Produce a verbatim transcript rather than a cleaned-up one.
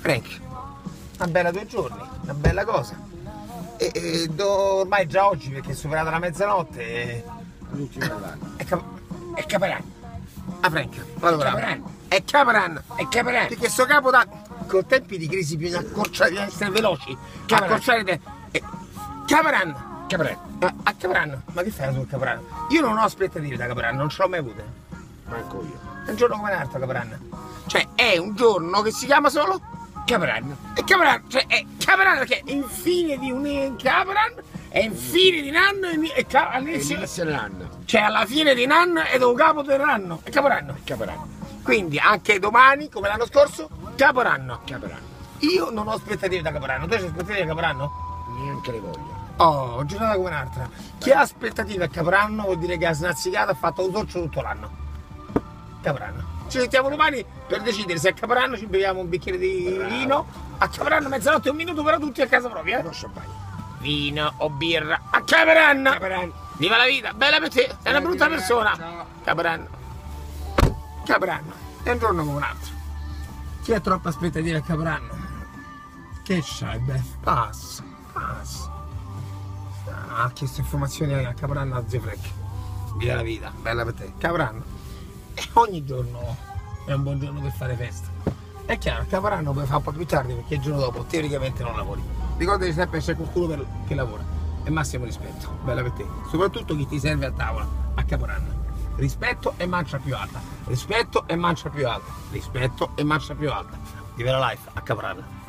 Frank, una bella due giorni, una bella cosa. E, e do, ormai già oggi, perché è superata la mezzanotte. E... l'ultimo dell'anno. È, cap È Capodanno. Ah, Frank, allora, È Capodanno. è Capodanno. È Capodanno. Perché sto capo da... con tempi di crisi bisogna accorciare, bisogna essere veloci. Capodanno. Accorciare te. Eh, Capodanno. Capodanno. Ma a Capodanno? Ma che fai sul Capodanno? Io non ho aspettative da Capodanno, non ce l'ho mai avute. Manco io. È un giorno come un altro Capodanno. Cioè, è un giorno che si chiama solo Capodanno. è Capodanno, cioè è Capodanno perché è infine di un Capodanno, è infine di un anno e all'inizio. Inizio dell'anno. Cioè alla fine di un anno ed un capo dell'anno. È Capodanno. Capodanno. Quindi anche domani, come l'anno scorso, Capodanno. Capodanno. Io non ho aspettative da Capodanno. Tu hai aspettative da Capodanno? Neanche le voglio. Oh, giornata come un'altra. Chi ha aspettative a Capodanno vuol dire che ha snazzicato, ha fatto un sorcio tutto l'anno. Capodanno. Ci sentiamo domani per decidere se a Capodanno ci beviamo un bicchiere di Bravo. vino. A Capodanno mezzanotte e un minuto, però tutti a casa propria. Eh? Non champagne. Vino o birra a Capodanno. Capodanno. Viva la vita, bella per te, sei una brutta persona. Ciao. Capodanno. Capodanno, è un giorno come un altro. Chi ha troppa aspettativa a Capodanno? Che c'hai, beh? Passa, passa. Ah, ha chiesto informazioni a Capodanno a zio Frank. Viva la vita, bella per te. Capodanno. E ogni giorno è un buon giorno per fare festa. È chiaro, Capodanno puoi fare un po' più tardi perché il giorno dopo teoricamente non lavori. Ricordati sempre che c'è qualcuno per- che lavora. E massimo rispetto, bella per te. Soprattutto chi ti serve a tavola a Capodanno. Rispetto e mancia più alta. Rispetto e mancia più alta. Rispetto e mancia più alta. Viva la life a Capodanno.